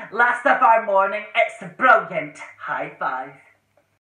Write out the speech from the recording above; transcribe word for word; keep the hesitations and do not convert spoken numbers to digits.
Last of our morning, it's brilliant. High five.